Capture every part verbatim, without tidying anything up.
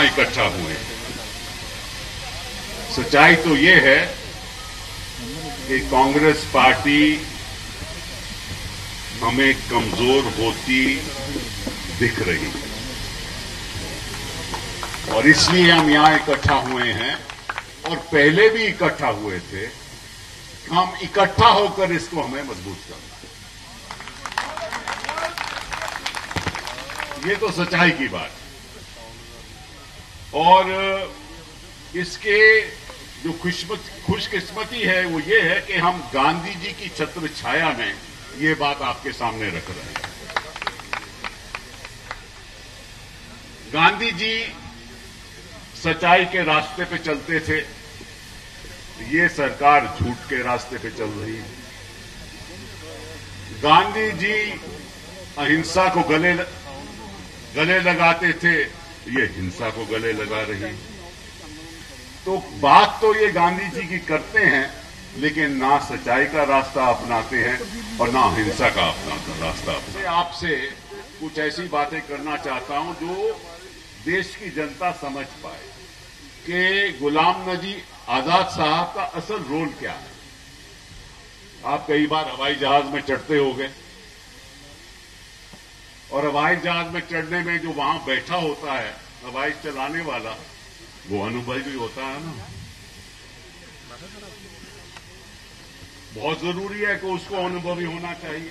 इकट्ठा हुए हैं। सच्चाई तो ये है कि कांग्रेस पार्टी हमें कमजोर होती दिख रही है और इसलिए हम यहां इकट्ठा हुए हैं और पहले भी इकट्ठा हुए थे। हम इकट्ठा होकर इसको हमें मजबूत करना है, ये तो सच्चाई की बात है। और इसके जो खुशकिस्मती है वो ये है कि हम गांधी जी की छत्र छाया में ये बात आपके सामने रख रहे हैं। गांधी जी सच्चाई के रास्ते पे चलते थे, ये सरकार झूठ के रास्ते पे चल रही है। गांधी जी अहिंसा को गले गले लगाते थे, ये हिंसा को गले लगा रही है। तो बात तो ये गांधी जी की करते हैं, लेकिन ना सच्चाई का रास्ता अपनाते हैं और ना हिंसा का अपना रास्ता अपनाते हैं। आपसे कुछ ऐसी बातें करना चाहता हूं जो देश की जनता समझ पाए कि गुलाम नबी आजाद साहब का असल रोल क्या है। आप कई बार हवाई जहाज में चढ़ते होंगे और हवाई जहाज में चढ़ने में जो वहां बैठा होता है हवाई चलाने वाला, वो अनुभवी होता है ना। बहुत जरूरी है कि उसको अनुभवी होना चाहिए।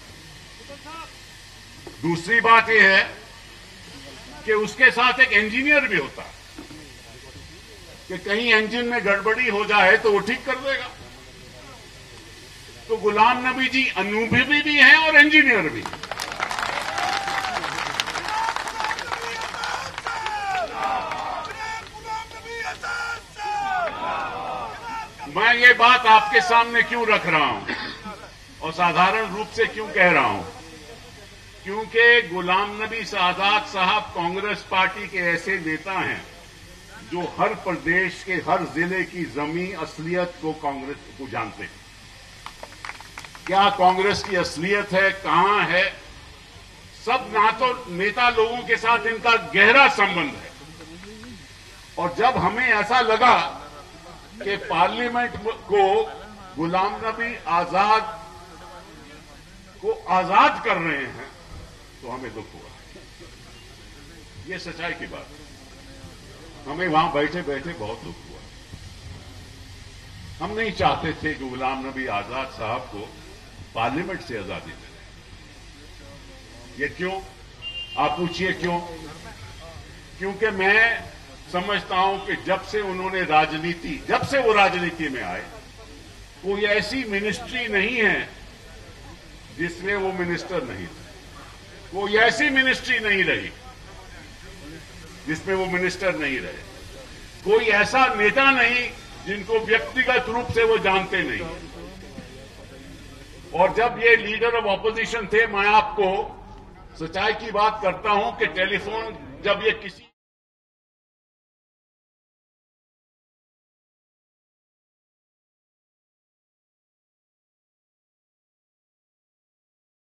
दूसरी बात यह है कि उसके साथ एक इंजीनियर भी होता है कि कहीं इंजन में गड़बड़ी हो जाए तो वो ठीक कर देगा। तो गुलाम नबी जी अनुभवी भी हैं और इंजीनियर भी। मैं ये बात आपके सामने क्यों रख रहा हूं और साधारण रूप से क्यों कह रहा हूं, क्योंकि गुलाम नबी आजाद साहब कांग्रेस पार्टी के ऐसे नेता हैं जो हर प्रदेश के हर जिले की जमीनी असलियत को कांग्रेस को जानते हैं। क्या कांग्रेस की असलियत है, कहां है, सब ना तो नेता लोगों के साथ इनका गहरा संबंध है। और जब हमें ऐसा लगा कि पार्लियामेंट को गुलाम नबी आजाद को आजाद कर रहे हैं तो हमें दुख हुआ। ये सच्चाई की बात है। हमें वहां बैठे बैठे बहुत दुख हुआ। हम नहीं चाहते थे कि गुलाम नबी आजाद साहब को पार्लियामेंट से आजादी मिले। ये क्यों, आप पूछिए क्यों? क्योंकि मैं समझता हूं कि जब से उन्होंने राजनीति जब से वो राजनीति में आए, कोई ऐसी मिनिस्ट्री नहीं है जिसमें वो मिनिस्टर नहीं थे। कोई ऐसी मिनिस्ट्री नहीं रही जिसमें वो मिनिस्टर नहीं रहे। कोई ऐसा नेता नहीं जिनको व्यक्तिगत रूप से वो जानते नहीं। और जब ये लीडर ऑफ ऑपोजिशन थे, मैं आपको सच्चाई की बात करता हूं कि टेलीफोन जब ये किसी